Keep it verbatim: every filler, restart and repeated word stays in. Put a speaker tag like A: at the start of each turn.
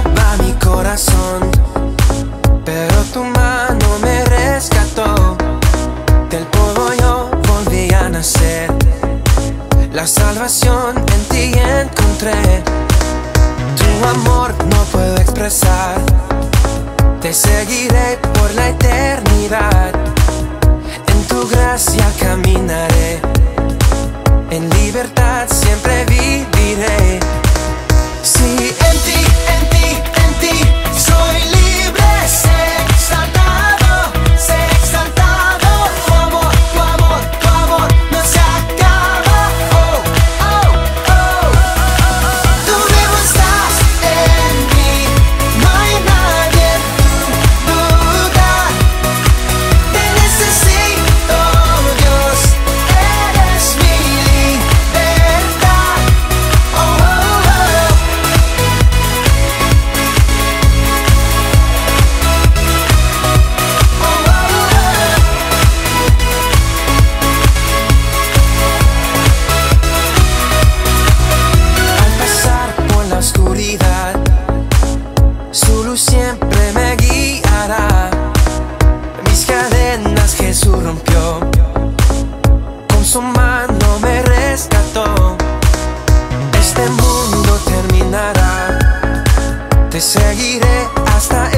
A: estaba mi corazón, pero tu mano me rescató. Del polvo yo volví a nacer, la salvación en ti encontré. Tu amor no puedo expresar, te seguiré por la eternidad. En tu gracia caminaré, en libertad siempre viviré. Sí, en ti, en ti, en ti soy libre. Sé exaltado, sé exaltado. Tu amor, tu amor, tu amor no se acaba. Oh, oh, oh. Tú vivo estás en mí, no hay nadie en tu duda. Te necesito, Dios, eres mi libertad. Oh, oh, oh. Al pasar por la oscuridad, su luz siempre me guiará. Mis cadenas Jesús rompió, con su mano me rescató. Este mundo terminará, te seguiré hasta